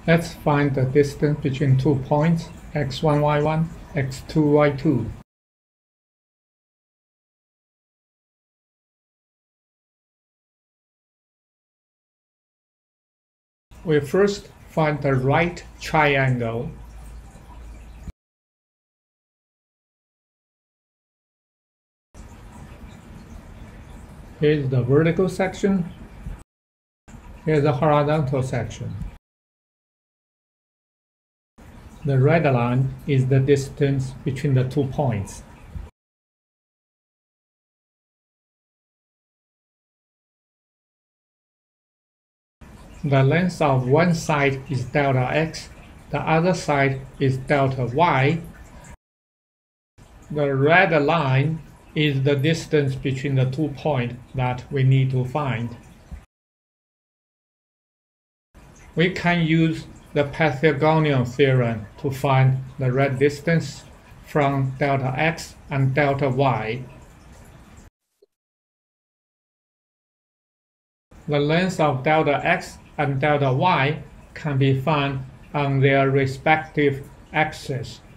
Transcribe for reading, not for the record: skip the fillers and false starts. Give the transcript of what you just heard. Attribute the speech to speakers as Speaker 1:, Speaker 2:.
Speaker 1: Let's find the distance between 2 points x1, y1, x2, y2. We first find the right triangle. Here's the vertical section. Here's the horizontal section. The red line is the distance between the 2 points. The length of one side is delta x, the other side is delta y. The red line is the distance between the 2 points that we need to find. We can use the Pythagorean theorem to find the red distance from delta x and delta y. The length of delta x and delta y can be found on their respective axes.